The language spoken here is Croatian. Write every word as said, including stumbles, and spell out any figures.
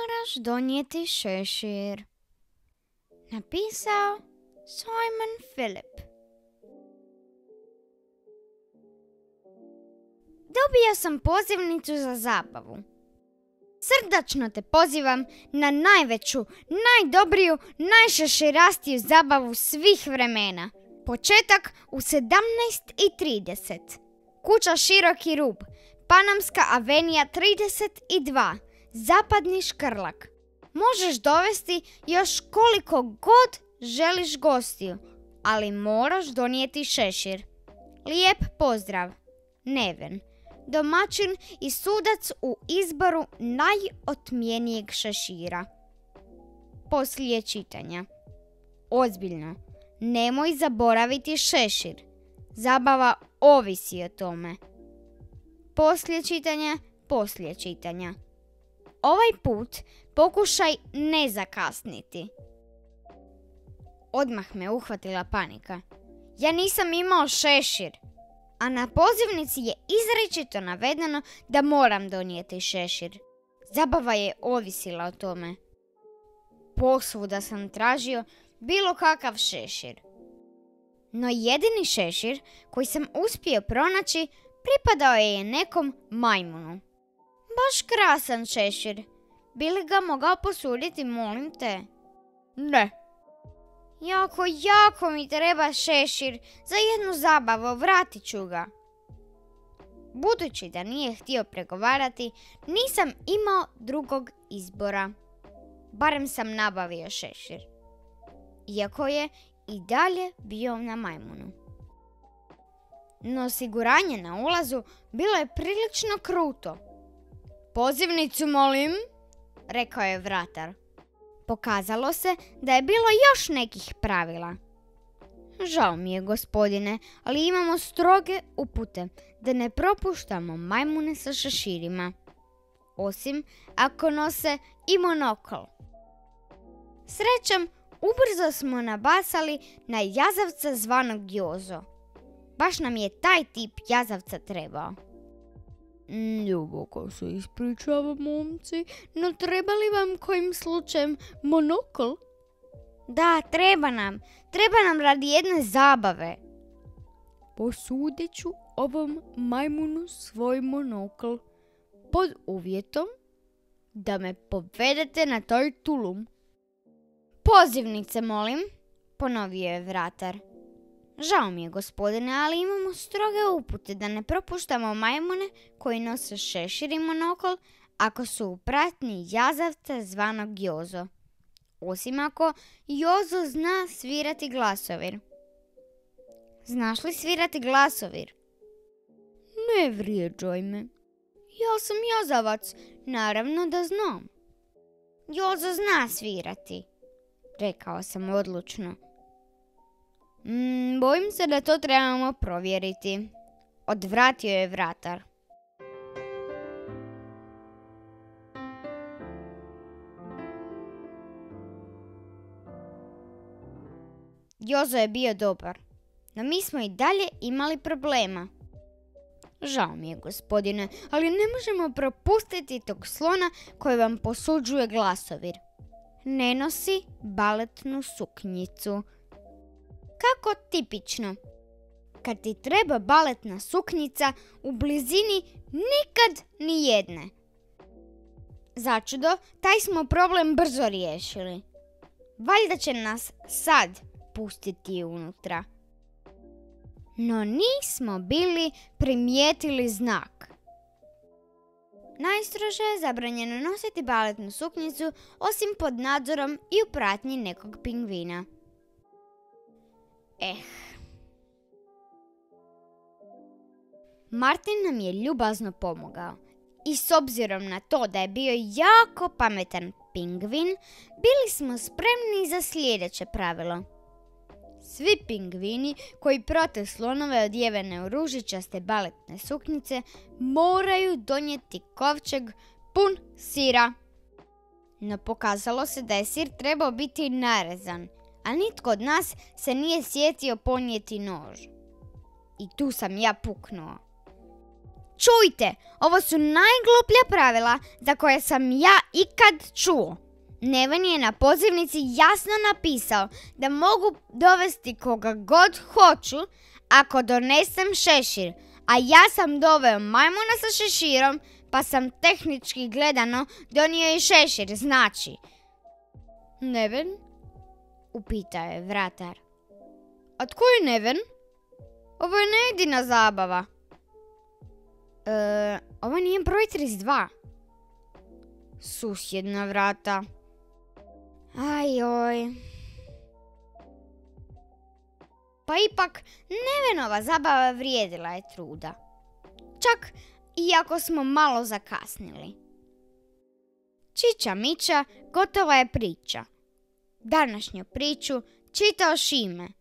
moraš donijeti šešir. Napisao Simon Philip. Dobio sam pozivnicu za zabavu. Srdačno te pozivam na najveću, najdobriju, najšeširastiju zabavu svih vremena. Početak u sedamnaest i trideset. Kuća Široki rub, Panamska avenija trideset dva, Zapadni Škrlak. Možeš dovesti još koliko god želiš gostiju, ali moraš donijeti šešir. Lijep pozdrav. Neven, domaćin i sudac u izboru najotmjenijeg šešira. Poslije čitanja. Ozbiljno, nemoj zaboraviti šešir. Zabava ovisi o tome. Poslije čitanja, poslije čitanja. Ovaj put pokušaj ne zakasniti. Odmah me uhvatila panika. Ja nisam imao šešir, a na pozivnici je izričito navedeno da moram donijeti šešir. Zabava je ovisila o tome. Posvuda sam tražio bilo kakav šešir. No jedini šešir koji sam uspio pronaći pripadao je nekom majmunu. Baš krasan šešir. Bi li ga mogao posuditi, molim te? Ne. Jako, jako mi treba šešir za jednu zabavu, vratit ću ga. Budući da nije htio pregovarati, nisam imao drugog izbora. Barem sam nabavio šešir. Iako je i dalje bio na majmunu. No osiguranje na ulazu bilo je prilično kruto. Pozivnicu, molim, rekao je vratar. Pokazalo se da je bilo još nekih pravila. Žao mi je, gospodine, ali imamo stroge upute da ne propuštamo majmune sa šeširima. Osim ako nose i monokl. Srećom, ubrzo smo nabasali na jazavca zvanog Jozo. Baš nam je taj tip jazavca trebao. Ljuboko se ispričava, momci, no treba li vam kojim slučajem monokl? Da, treba nam. Treba nam radi jedne zabave. Posudit ću ovom majmunu svoj monokl pod uvjetom da me povedete na toj tulum. Pozivnice, molim, ponovio je vratar. Žao mi je, gospodine, ali imamo stroge upute da ne propuštamo majmune koji nose šešir i monokl ako su u pratnji jazavca zvanog Jozo. Osim ako Jozo zna svirati glasovir. Znaš li svirati glasovir? Ne vrijeđaj me. Ja sam jazavac, naravno da znam. Jozo zna svirati, rekao sam odlučno. Mm, bojim se da to trebamo provjeriti. Odvratio je vratar. Jozo je bio dobar, no mi smo i dalje imali problema. Žao mi je, gospodine, ali ne možemo propustiti tog slona koji vam posuđuje glasovir. Ne nosi baletnu suknjicu. Kako tipično. Kad ti treba baletna suknjica, u blizini nikad ni jedne. Začudo, taj smo problem brzo riješili. Valjda će nas sad pustiti unutra. No nismo bili primijetili znak. Najstrože je zabranjeno nositi baletnu suknjicu osim pod nadzorom i u pratnji nekog pingvina. Eh. Martin nam je ljubazno pomogao i s obzirom na to da je bio jako pametan pingvin, bili smo spremni za sljedeće pravilo. Svi pingvini koji prate slonove odjevene u ružičaste baletne suknjice moraju donijeti kovčeg pun sira. No pokazalo se da je sir trebao biti narezan, a nitko od nas se nije sjetio ponijeti nož. I tu sam ja puknuo. Čujte, ovo su najgluplja pravila za koje sam ja ikad čuo. Neven je na pozivnici jasno napisao da mogu dovesti koga god hoću ako donesem šešir, a ja sam doveo majmuna sa šeširom, pa sam tehnički gledano donio i šešir, znači. Neven? Upitao je vratar. A tko je Neven? Ovo je Nedina zabava. E, ovo nije broj trideset dva. Susjedna vrata. Ajoj. Pa ipak, Nevenova zabava vrijedila je truda. Čak iako smo malo zakasnili. Čiča miča, gotova je priča. Današnju priču čitao Šime.